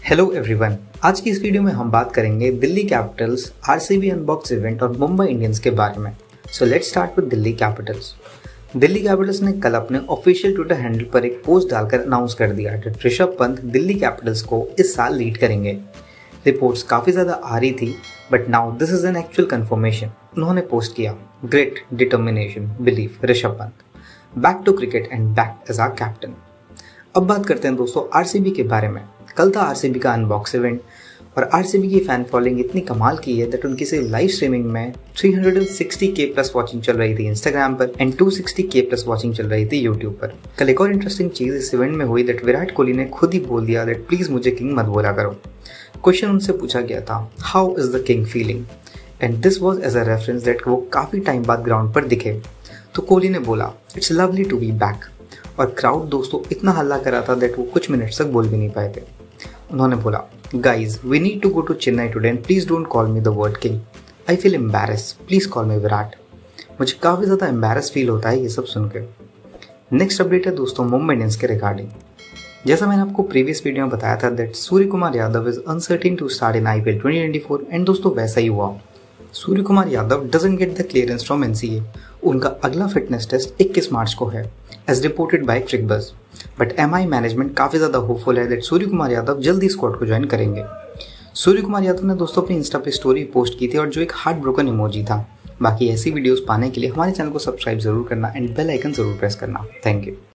Hello everyone, आज की इस वीडियो में हम बात करेंगे Delhi Capitals RCB unbox event और मुंबई इंडियंस के बारे में। So let's start with Delhi Capitals. Delhi Capitals ने कल अपने ऑफिशियल ट्विटर हैंडल पर एक पोस्ट डालकर अनाउंस कर दिया कि ऋषभ पंत दिल्ली कैपिटल्स को इस साल लीड करेंगे। रिपोर्ट्स काफ़ी ज़्यादा आ रही थी, but now this is an actual confirmation. उन्होंने पोस्ट किया, great determination believe Rishabh Pant back to cricket and back as our captain. अब बात करते हैं दोस्तों आरसीबी के बारे में। कल था आरसीबी का अनबॉक्स इवेंट और आरसीबी की फैन फॉलोइंग इतनी कमाल की है दैट उनकी सिर्फ लाइव स्ट्रीमिंग में 360K प्लस वॉचिंग चल रही थी इंस्टाग्राम पर एंड 260K प्लस वॉचिंग चल रही थी यूट्यूब पर। कल एक और इंटरेस्टिंग चीज इस इवेंट में हुई दैट विराट कोहली ने खुद ही बोल दिया दैट प्लीज मुझे किंग मत बोला करो। क्वेश्चन उनसे पूछा गया था, how is the king feeling, and this was as a reference that वो काफी टाइम बाद ग्राउंड पर दिखे। तो कोहली ने बोला, it's lovely to be back. और क्राउड दोस्तों इतना हल्ला कर रहा था दैट वो कुछ मिनट्स तक बोल भी नहीं पाए थे। उन्होंने बोला, guys we need to go to Chennai today and please don't call me the word king, I feel embarrass, please call me Virat. मुझे काफ़ी ज़्यादा एम्बैरेस फील होता है ये सब सुन के। नेक्स्ट अपडेट है दोस्तों मुंबई इंडियंस के रिगार्डिंग। जैसा मैंने आपको प्रीवियस वीडियो में बताया था that Surya Kumar Yadav is uncertain to start in IPL 2024 and दोस्तों वैसा ही हुआ। Surya Kumar Yadav doesn't get the clearance from NCA। उनका अगला फिटनेस टेस्ट 21 मार्च को है as reported by Cricbuzz. But MI management काफ़ी ज़्यादा होपफुल है दैट सूर्य कुमार यादव जल्दी स्क्वाड को ज्वाइन करेंगे। सूर्य कुमार यादव ने दोस्तों अपनी इंस्टा पे स्टोरी पोस्ट की थी और जो एक हार्ट ब्रोकन इमोजी था। बाकी ऐसी वीडियोस पाने के लिए हमारे चैनल को सब्सक्राइब जरूर करना एंड बेल आइकन जरूर प्रेस करना। Thank you.